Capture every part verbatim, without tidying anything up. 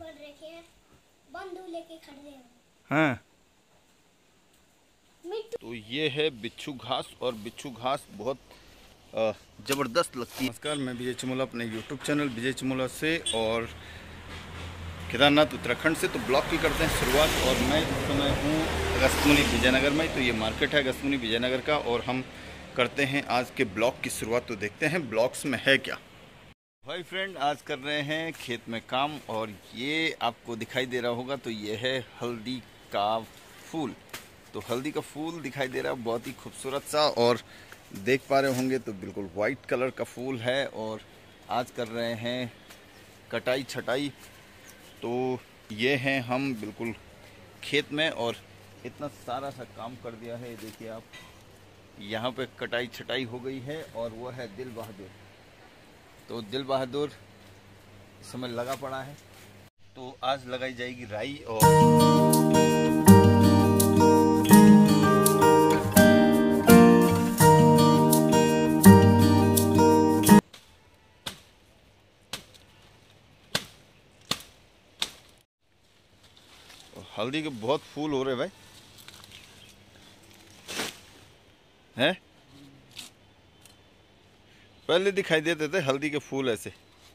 भर रखे हैं, बंदूक लेके खड़े हैं। हाँ, तो ये है बिच्छू घास और बिच्छू घास बहुत ज़बरदस्त लगती है। नमस्कार, मैं विजय चिमोला अपने यूट्यूब चैनल विजय चिमोला से और केदारनाथ उत्तराखंड से तो ब्लॉग की करते हैं शुरुआत। और मैं इस समय हूँ अगस्त्यमुनि विजयनगर में। तो ये मार्केट है अगस्त्यमुनि विजयनगर का और हम करते हैं आज के ब्लॉग की शुरुआत। तो देखते हैं ब्लॉग्स में है क्या। भाई फ्रेंड, आज कर रहे हैं खेत में काम और ये आपको दिखाई दे रहा होगा तो ये है हल्दी का फूल। तो हल्दी का फूल दिखाई दे रहा है, बहुत ही खूबसूरत सा, और देख पा रहे होंगे तो बिल्कुल वाइट कलर का फूल है। और आज कर रहे हैं कटाई छटाई। तो ये हैं हम बिल्कुल खेत में और इतना सारा सा काम कर दिया है। देखिए आप, यहाँ पे कटाई छटाई हो गई है और वो है दिल बहादुर। तो दिल बहादुर इस समय लगा पड़ा है। तो आज लगाई जाएगी राई और हल्दी के बहुत फूल हो रहे भाई हैं। पहले दिखाई देते थे हल्दी के फूल ऐसे,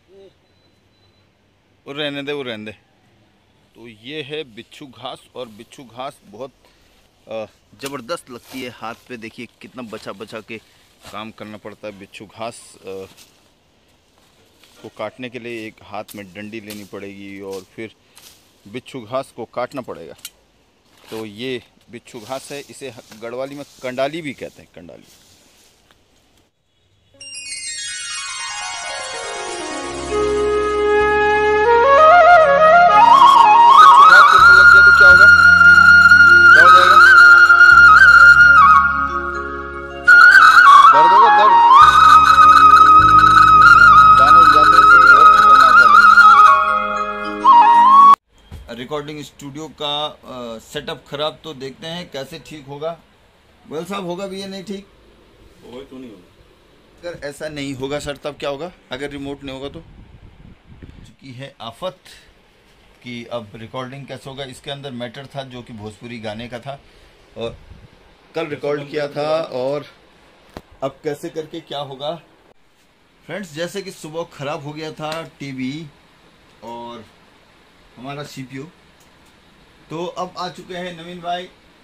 और रहने दे वो रहने दे। तो ये है बिच्छू घास और बिच्छू घास बहुत ज़बरदस्त लगती है हाथ पे। देखिए कितना बचा बचा के काम करना पड़ता है। बिच्छू घास आ, को काटने के लिए एक हाथ में डंडी लेनी पड़ेगी और फिर बिच्छू घास को काटना पड़ेगा। तो ये बिच्छू घास है, इसे गढ़वाली में कंडाली भी कहते हैं, कंडाली। रिकॉर्डिंग स्टूडियो का सेटअप खराब, तो देखते हैं कैसे ठीक होगा। गोयल साहब, होगा भी ये नहीं ठीक? होगा तो नहीं होगा। अगर ऐसा नहीं होगा सर तब क्या होगा? अगर रिमोट नहीं होगा तो चुकी है आफत कि अब रिकॉर्डिंग कैसे होगा। इसके अंदर मैटर था जो कि भोजपुरी गाने का था और कल रिकॉर्ड किया था, और अब कैसे करके क्या होगा फ्रेंड्स। जैसे कि सुबह खराब हो गया था टीवी और हमारा सीपीयू, तो अब आ चुके हैं नवीन भाई।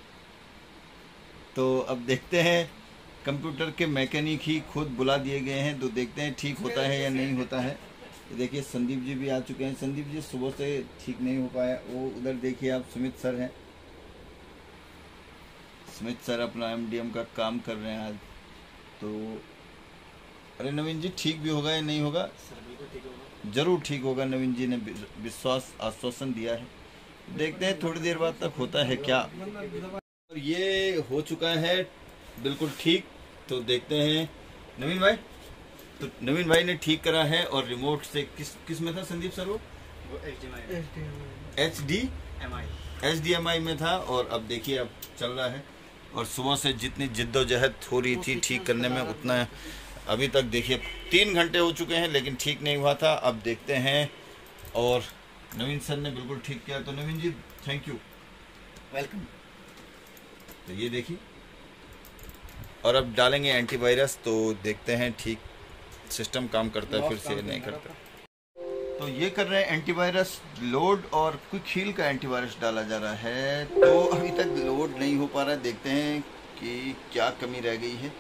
तो अब देखते हैं, कंप्यूटर के मैकेनिक ही खुद बुला दिए गए हैं। तो देखते हैं ठीक होता है या नहीं होता है। तो देखिए संदीप जी भी आ चुके हैं। संदीप जी सुबह से ठीक नहीं हो पाया। वो उधर देखिए आप, सुमित सर हैं। सुमित सर अपना एमडीएम का काम कर रहे हैं आज। तो अरे नवीन जी, ठीक भी होगा या नहीं होगा? जरूर ठीक होगा, नवीन जी ने विश्वास आश्वासन दिया है। देखते हैं थोड़ी देर बाद तक होता है क्या। और ये हो चुका है बिल्कुल ठीक। तो देखते हैं नवीन भाई। तो नवीन भाई ने ठीक करा है और रिमोट से किस किस में था संदीप सर? वो H D M I H D M I में था। और अब देखिए अब चल रहा है। और सुबह से जितनी जिद्दोजहद हो रही थी ठीक करने में, उतना अभी तक देखिए तीन घंटे हो चुके हैं लेकिन ठीक नहीं हुआ था। अब देखते हैं। और नवीन सर ने बिल्कुल ठीक किया। तो Naveen ji thank you, welcome. तो ये देखिए, और अब डालेंगे एंटीवायरस। तो देखते हैं ठीक सिस्टम काम करता है फिर से नहीं करता। तो ये कर रहे हैं एंटीवायरस लोड, और क्विक हील का एंटीवायरस डाला जा रहा है। तो अभी तक लोड नहीं हो पा रहा है। देखते हैं कि क्या कमी रह गई है।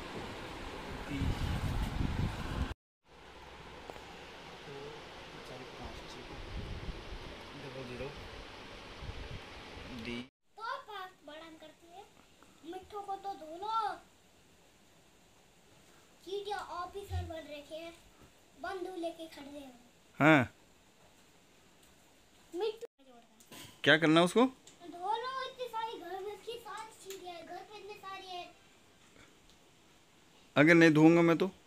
को तो दोनों चीटियां ऑफिसर बन रखे हैं, बंदूक लेके खड़े हैं। हाँ, क्या करना है उसको? दोनों इतनी सारी घर में की सारी चीटियां, घर पे इतनी सारी है। अगर नहीं धोऊंगा मैं तो